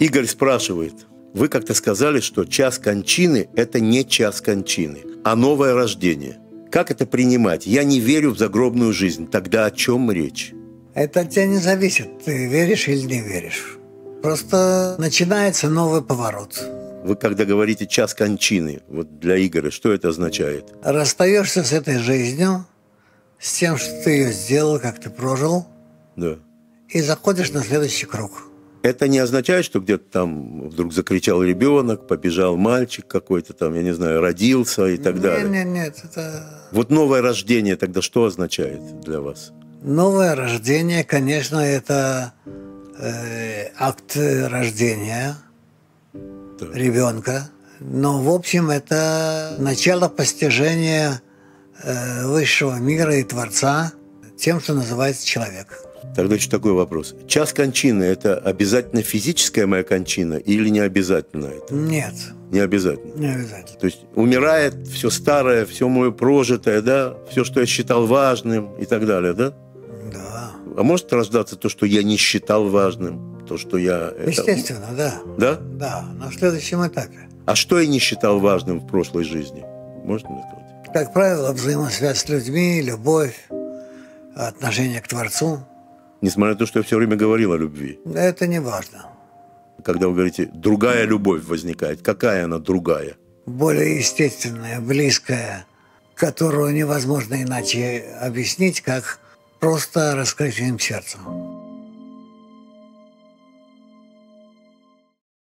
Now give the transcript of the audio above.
Игорь спрашивает, вы как-то сказали, что час кончины – это не час кончины, а новое рождение. Как это принимать? Я не верю в загробную жизнь. Тогда о чем речь? Это от тебя не зависит, ты веришь или не веришь. Просто начинается новый поворот. Вы когда говорите «час кончины», вот для Игоря, что это означает? Расстаешься с этой жизнью, с тем, что ты ее сделал, как ты прожил, Да. и заходишь на следующий круг. Это не означает, что где-то там вдруг закричал ребенок, побежал мальчик какой-то там, я не знаю, родился и так далее. Нет, это... Вот новое рождение тогда что означает для вас? Новое рождение, конечно, это акт рождения ребенка. Но, в общем, это начало постижения высшего мира и Творца тем, что называется человек. Тогда еще такой вопрос. Час кончины – это обязательно физическая моя кончина или не обязательно это? Нет. Не обязательно? Не обязательно. То есть умирает все старое, все мое прожитое, да? Все, что я считал важным и так далее, да? Да. А может рождаться то, что я не считал важным? То, что я... Естественно, да. Да? Да, на следующем этапе. А что я не считал важным в прошлой жизни? Можно мне сказать? Как правило, взаимосвязь с людьми, любовь, отношение к Творцу. Несмотря на то, что я все время говорил о любви. Это не важно. Когда вы говорите, другая любовь возникает, какая она другая? Более естественная, близкая, которую невозможно иначе объяснить, как просто раскрытием сердца.